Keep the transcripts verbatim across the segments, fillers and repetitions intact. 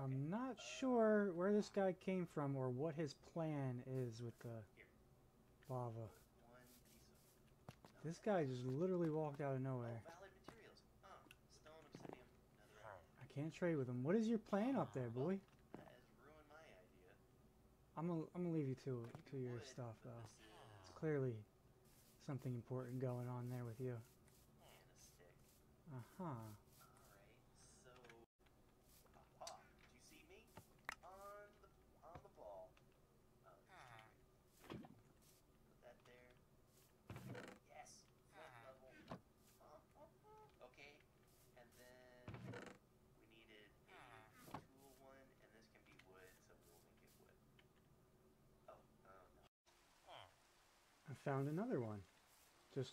I'm not sure where this guy came from or what his plan is with the lava. This guy just literally walked out of nowhere. I can't trade with him. What is your plan up there, boy? I'm gonna, I'm gonna leave you to to your stuff though. It's clearly something important going on there with you. Uh huh. I found another one. Just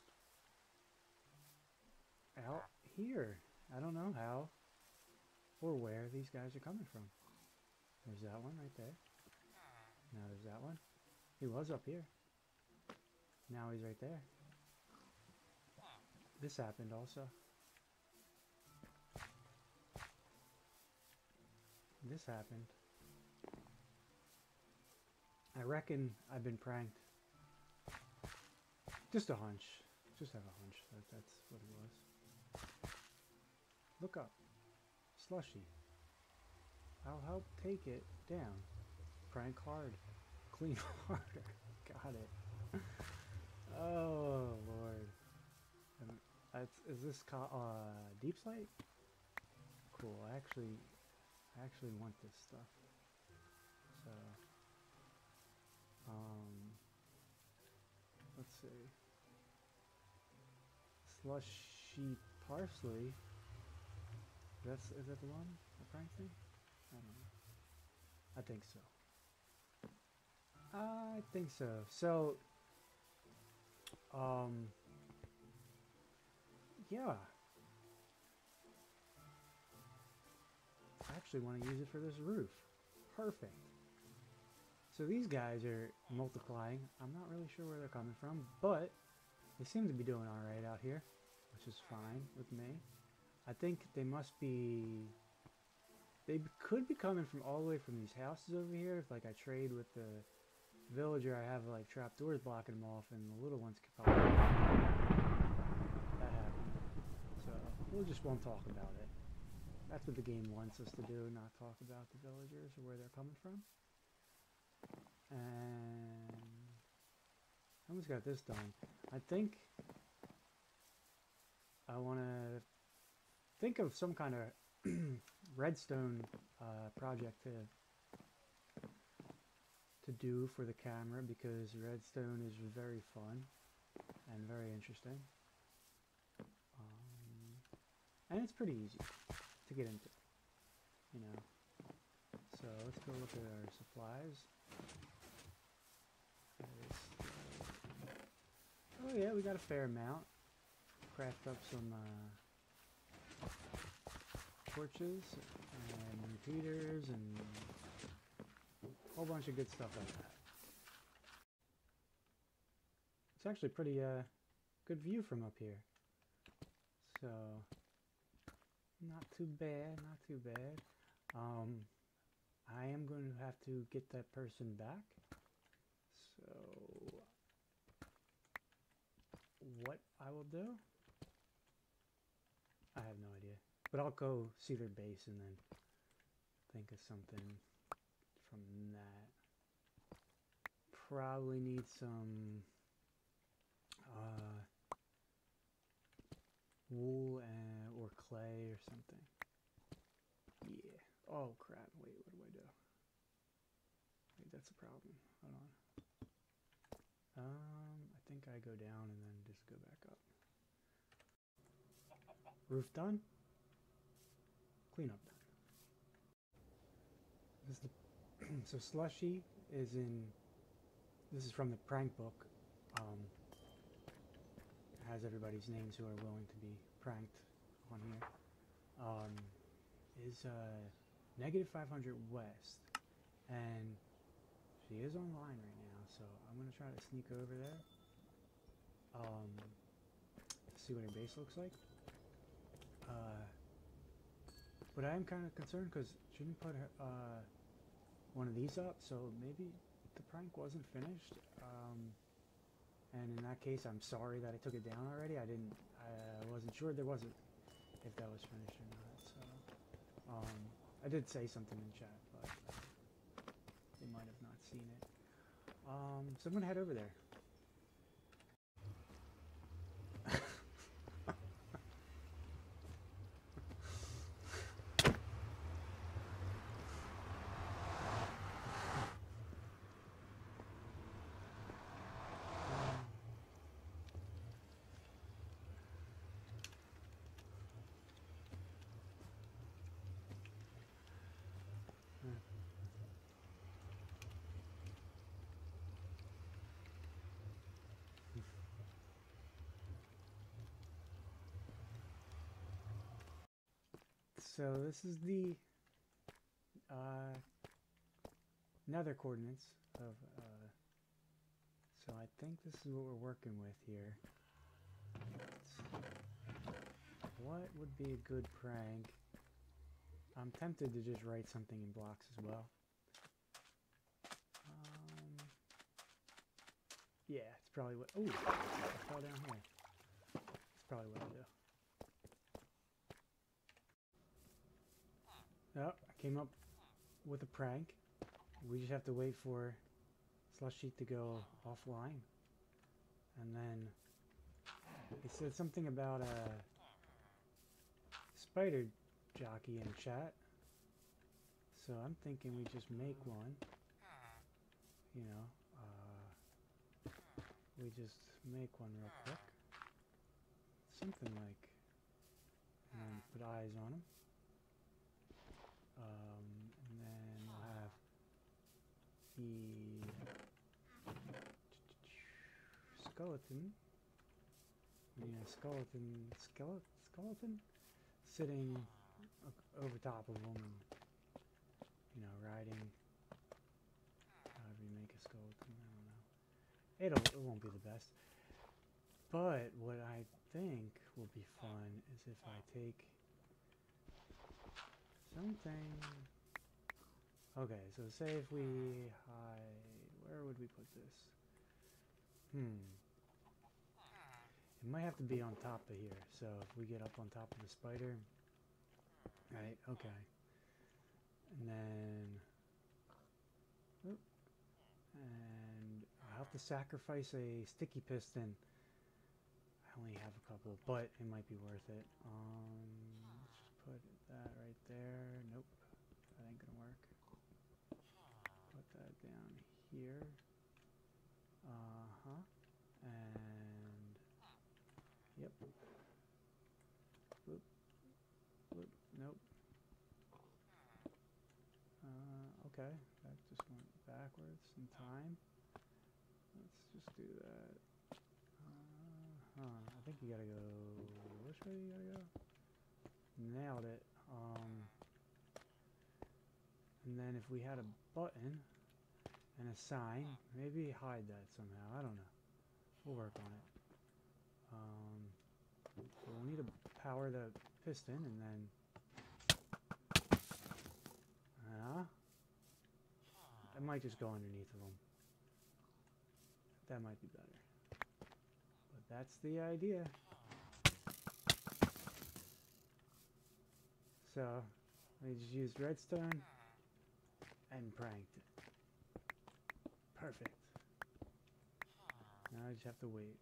out here. I don't know how or where these guys are coming from. There's that one right there. Now there's that one. He was up here. Now he's right there. This happened also. This happened. I reckon I've been pranked. Just a hunch. Just have a hunch that that's what it was. Look up. Slushy. I'll help take it down. Prank hard. Clean harder. Got it. Oh, Lord. Um, that's, is this uh, deep slate? Cool. I actually, I actually want this stuff. So, um, let's see. Slushy parsley. That's is that the one? The prank thing? I don't know. I think so. I think so. So, um, yeah. I actually want to use it for this roof. Perfect. So these guys are multiplying. I'm not really sure where they're coming from, but they seem to be doing alright out here, which is fine with me. I think they must be... They could be coming from all the way from these houses over here. If like I trade with the villager, I have like trapdoors blocking them off, and the little ones could probably... That happened. So we just won't talk about it. That's what the game wants us to do, not talk about the villagers or where they're coming from. And I almost got this done. I think I want to think of some kind of redstone uh, project to to do for the camera, because redstone is very fun and very interesting. Um, and it's pretty easy to get into, you know. So let's go look at our supplies. Oh yeah, we got a fair amount. Craft up some uh, torches and repeaters and a whole bunch of good stuff like that. It's actually pretty uh, good view from up here. So, not too bad, not too bad. Um, I am going to have to get that person back. So, what I will do? I have no idea. But I'll go see their base and then think of something from that. Probably need some uh, wool and, or clay or something. Yeah. Oh crap, wait, what do I do? Wait, that's a problem. Hold on. Um, I think I go down and then just go back up. Roof done. Cleanup done. This is the so Slushy is in. This is from the prank book. Um, has everybody's names who are willing to be pranked on here. Um, is uh, negative five hundred west, and she is online right now. So I'm gonna try to sneak over there. Um, see what her base looks like. Uh, but I am kind of concerned because she didn't put her, uh, one of these up, so maybe the prank wasn't finished. Um, and in that case, I'm sorry that I took it down already. I didn't, I wasn't sure there wasn't, if that was finished or not. So, um, I did say something in chat, but they might have not seen it. Um, so I'm gonna head over there. So this is the uh, nether coordinates of, uh, so I think this is what we're working with here. What would be a good prank? I'm tempted to just write something in blocks as well. Um, yeah, it's probably what, ooh, I fell down here. It's probably what I'll do. Oh, I came up with a prank. We just have to wait for Slushy to go offline. And then it said something about a spider jockey in chat. So I'm thinking we just make one. You know, uh, we just make one real quick. Something like, and then put eyes on him. Um, and then we'll have the skeleton. We need a skeleton, skeleton, skeleton, sitting over top of him, and, you know, riding. However you make a skeleton, I don't know. It'll, it won't be the best. But what I think will be fun is if I take something. Okay, so say if we hide, where would we put this? Hmm. It might have to be on top of here. So if we get up on top of the spider, right? Okay. And then, whoop, and I'll have to sacrifice a sticky piston. I only have a couple, but it might be worth it. Um, let's just put that right there. Nope, that ain't gonna work. Put that down here. Uh-huh. And, yep. Whoop, whoop, nope. Uh, okay, that just went backwards in time. Let's just do that. Uh, huh, I think you gotta go, which way you gotta go? Nailed it. Um, and then if we had a button and a sign, maybe hide that somehow, I don't know. We'll work on it. Um, so we'll need to power the piston and then, uh, I might just go underneath of them. That might be better. But that's the idea. So, I just used redstone and pranked it. Perfect. Now I just have to wait.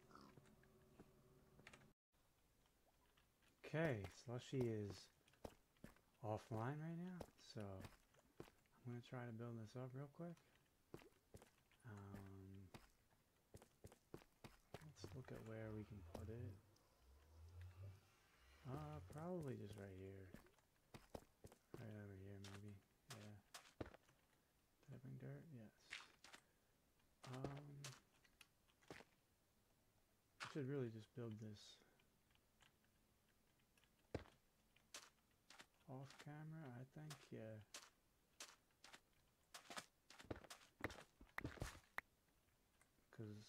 Okay, Slushy is offline right now, so I'm going to try to build this up real quick. Um, let's look at where we can put it. Uh, probably just right here. Right over here, maybe. Yeah. Did I bring dirt? Yes. Um, I should really just build this off camera, I think. Yeah. Because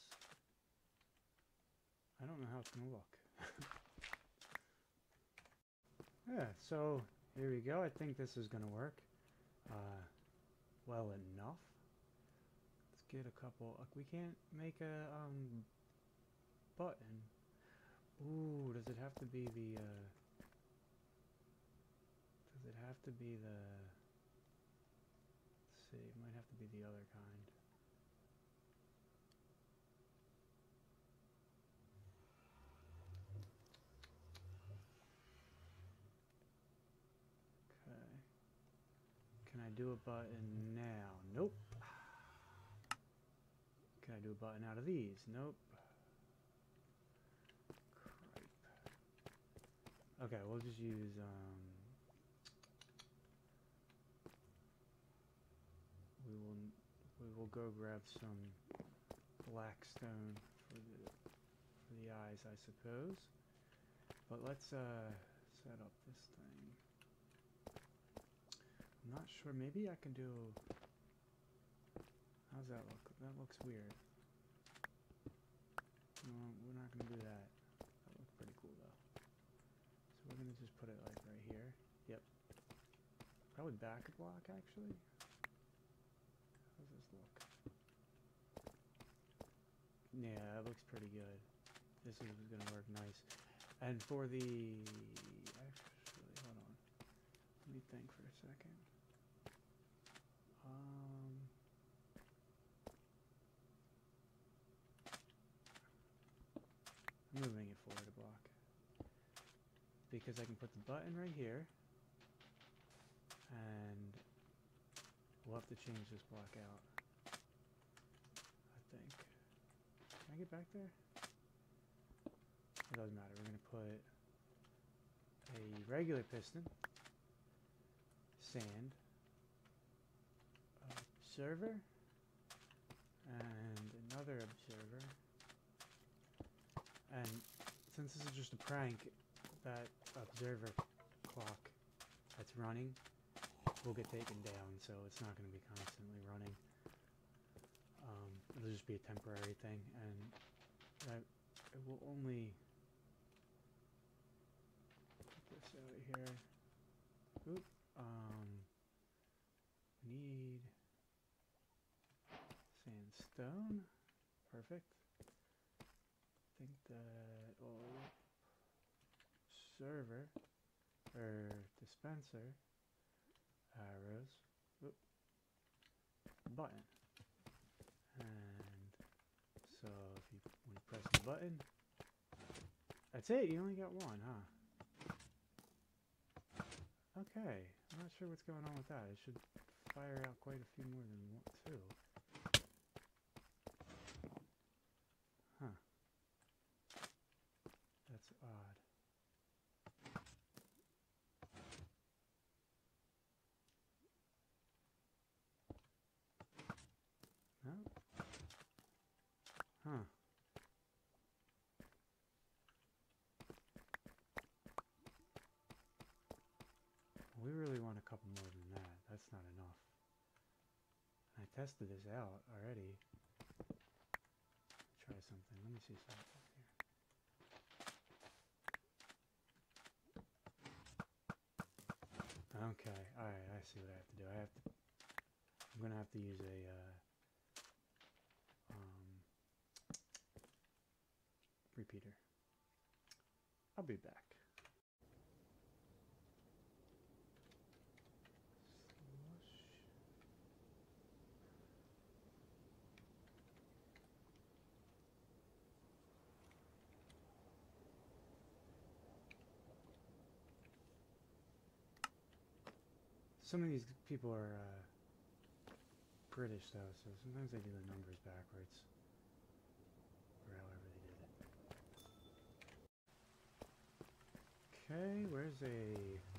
I don't know how it's going to look. Yeah, so Here we go. I think this is gonna work. Uh, well enough. Let's get a couple. Uh, we can't make a um button. Ooh, does it have to be the? Uh, does it have to be the? Let's see. It might have to be the other kind. Okay. Can I do a button now? Nope. Can I do a button out of these? Nope. Cripe. Okay, we'll just use, um... we will, we will go grab some black stone for the, for the eyes, I suppose. But let's, uh, set up this thing. I'm not sure, maybe I can do... How's that look? That looks weird. No, we're not going to do that. That looks pretty cool, though. So we're going to just put it, like, right here. Yep. Probably back a block, actually. How's this look? Yeah, that looks pretty good. This is going to work nice. And for the... Actually, hold on. Let me think for a second. Um... I'm moving it forward a block. Because I can put the button right here. And we'll have to change this block out. I think. Can I get back there? It doesn't matter. We're going to put a regular piston. Sand. Observer. And another observer. And since this is just a prank, that observer clock that's running will get taken down, so it's not going to be constantly running. Um, it'll just be a temporary thing, and that it will only put this out here. Oop. Um, need sandstone. Perfect. I think that oh, server or dispenser arrows. Oop, button. And so if you when you press the button, that's it. You only got one, huh? Okay. I'm not sure what's going on with that. It should fire out quite a few more than one, two. Huh. That's odd. No? Huh. We really want a couple more than that. That's not enough. I tested this out already. Try something. Let me see something here. Okay, alright, I see what I have to do. I have to I'm gonna have to use a uh, um, repeater. I'll be back. Some of these people are uh, British though, so sometimes they do the numbers backwards. Or however they did it. Okay, where's a...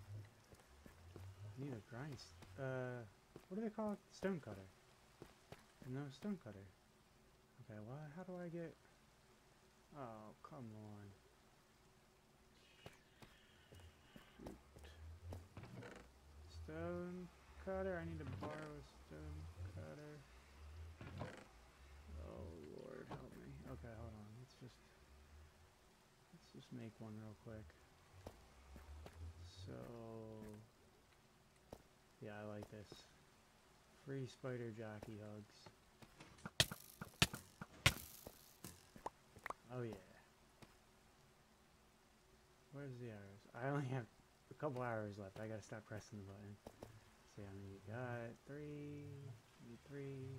I need a grind... Uh, what do they call it? Stone cutter. No, stone cutter. Okay, well, how do I get... Oh, come on. Shoot. Stone cutter? I need to borrow a stone cutter. Oh, Lord, help me. Okay, hold on. Let's just... Let's just make one real quick. So... Yeah, I like this. Free spider jockey hugs. Oh yeah. Where's the arrows? I only have a couple arrows left. I gotta stop pressing the button. See how many you got? Three. Need three.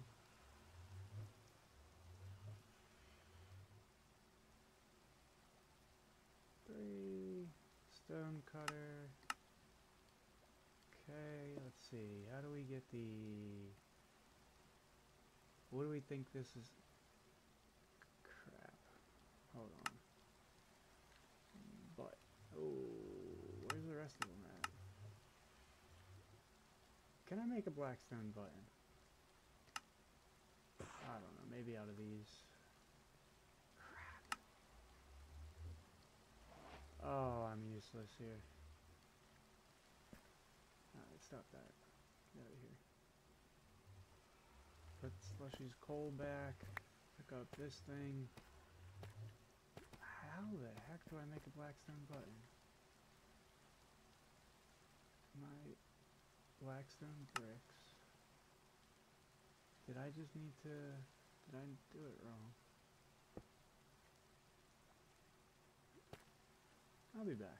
Three. Stone cutter. Okay, let's see. How do we get the... What do we think this is? Crap. Hold on. But, oh, where's the rest of them at? Can I make a blackstone button? I don't know, maybe out of these. Crap. Oh, I'm useless here. Alright, stop that. Get out of here. Put Slushy's coal back. Pick up this thing. How the heck do I make a blackstone button? My blackstone bricks. Did I just need to... Did I do it wrong? I'll be back.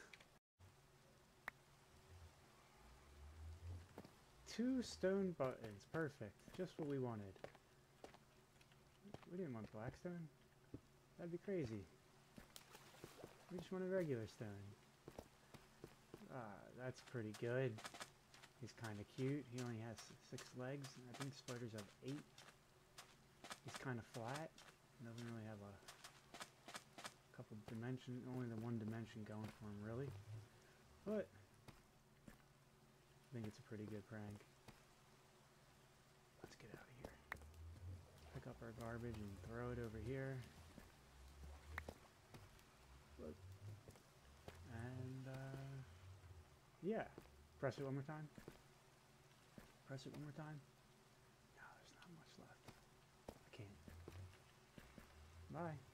Two stone buttons. Perfect. Just what we wanted. We didn't want blackstone. That'd be crazy. We just wanted regular stone. Ah, that's pretty good. He's kind of cute. He only has six legs. I think spiders have eight. He's kind of flat. Doesn't really have a couple dimension, only the one dimension going for him, really. But I think it's a pretty good prank. Let's get out of here. Pick up our garbage and throw it over here. Look. And uh, yeah, press it one more time. Press it one more time. No, there's not much left. I can't. Bye.